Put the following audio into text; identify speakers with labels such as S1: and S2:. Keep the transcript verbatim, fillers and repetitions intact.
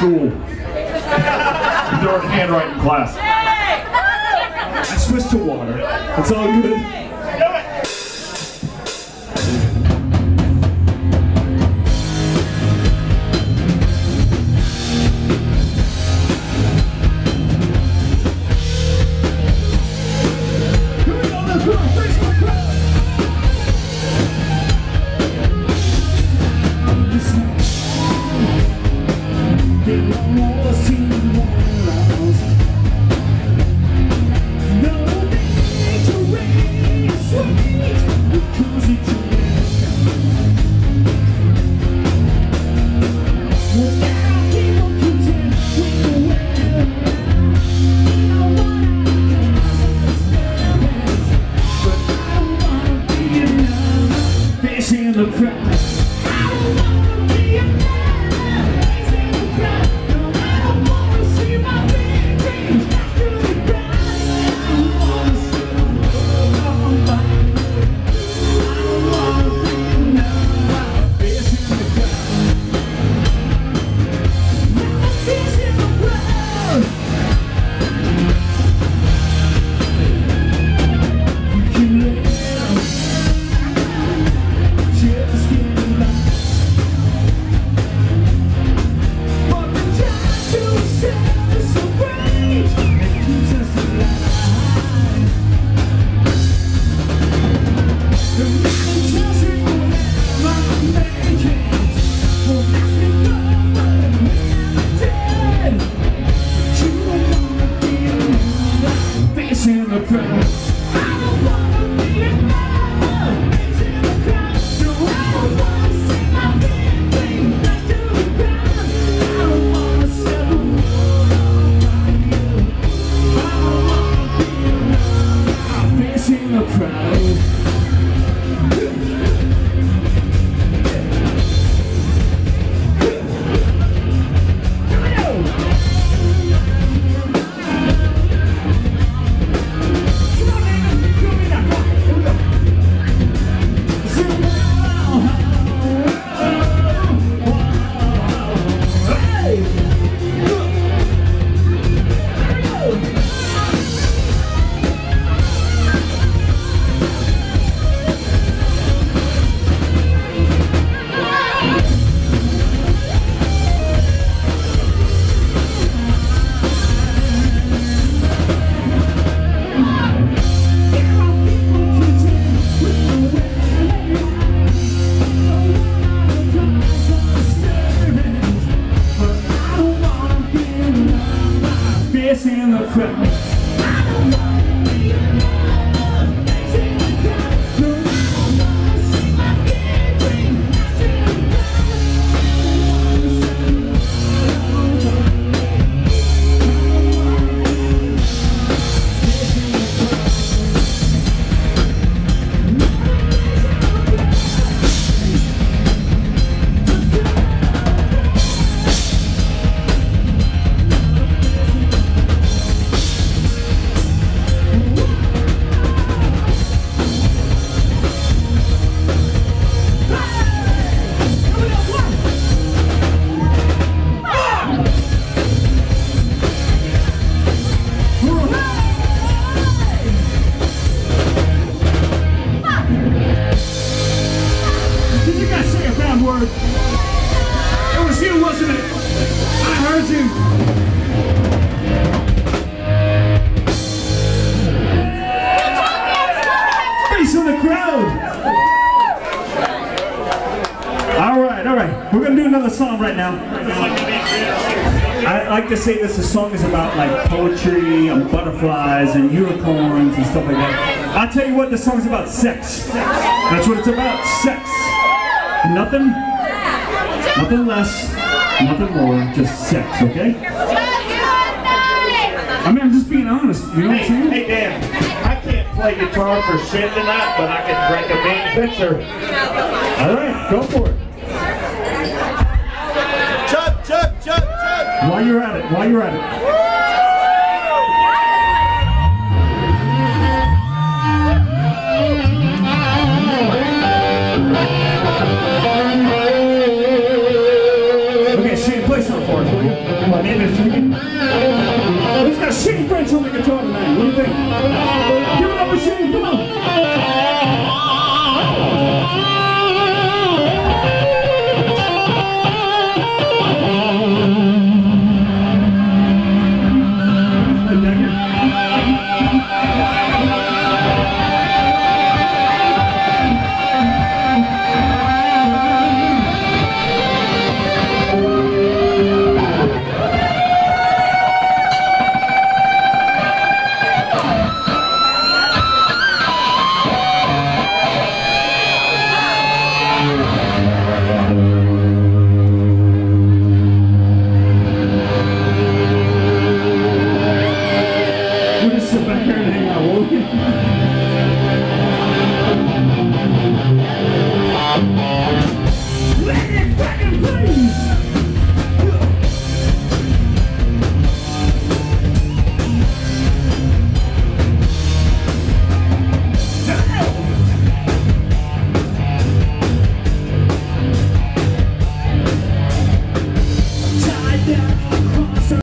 S1: school. During handwriting class. I switched to water. It's all good. In the crowd. In the crowd. Facing the crowd. In the crowd. Word. It was you, wasn't it? I heard you. Face in the crowd. All right, all right. We're gonna do another song right now. I like to say this. The song is about like poetry and butterflies and unicorns and stuff like that. I'll tell you what. The song's about sex. That's what it's about. Sex. Nothing, nothing less, nothing more, just sex, okay? I mean, I'm just being honest, you know what I'm saying?
S2: Hey, Dan, I can't play guitar for shit tonight, but I can drink a mean picture.
S1: All right, go for it.
S2: Chug, chug, chug, chug.
S1: While you're at it, while you're at it. Okay, Shane, play something for us, will you? My name is Jimmy. He's got Shane French on the guitar tonight. What do you think? Give it up for Shane, come on. We'll just sit back here and hang out, won't we?